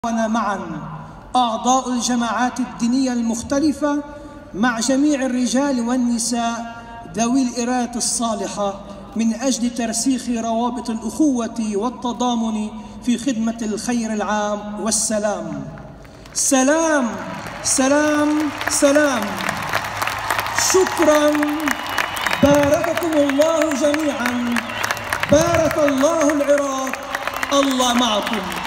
معا أعضاء الجماعات الدينية المختلفة مع جميع الرجال والنساء ذوي الإرادة الصالحة من أجل ترسيخ روابط الأخوة والتضامن في خدمة الخير العام والسلام. سلام سلام سلام. شكرا. بارككم الله جميعا. بارك الله العراق. الله معكم.